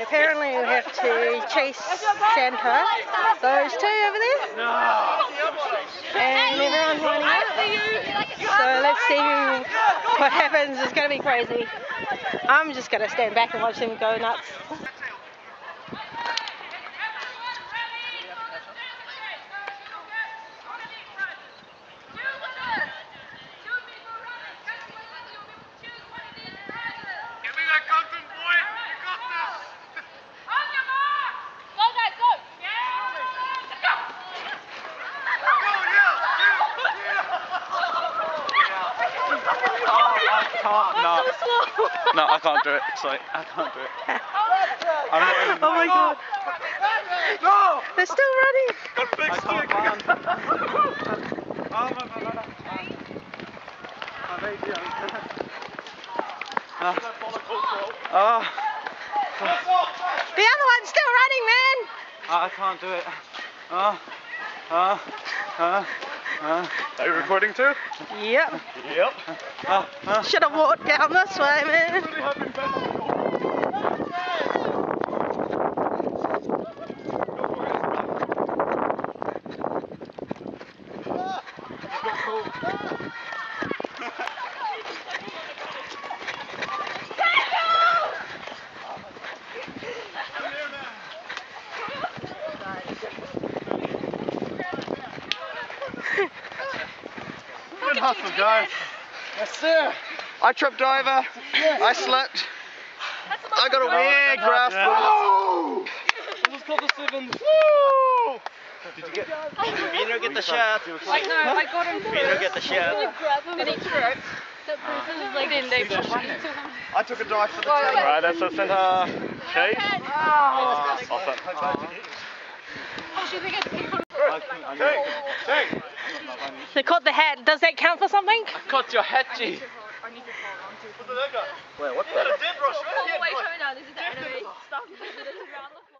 apparently we have to chase Santa. Those two over there. And everyone's lining up. So let's see what happens. It's going to be crazy. I'm just going to stand back and watch them go nuts. No, I can't do it. Sorry, I can't do it. Oh my god. No! They're still running. I can't run. The other one's still running, man. I can't do it. Are you recording too? Yep. Yep. Should have walked down this way, man. Good hustle, guys. Yes, sir. I tripped over. I slipped. I got a weird grasp. This is called the sevens. Woo! Did you get? Vino get the shirt. Like no, I got him. Vino get the shirt. Did he trip? That person is like then they pushed me to him. I took a dive for the team. Right, that's a Santa chase. Awesome. Oh, she think it's people. They caught the hat. Does that count for something? I caught your hat, G. Wait, what the? Oh, wait, show me now. This is the anime stuff.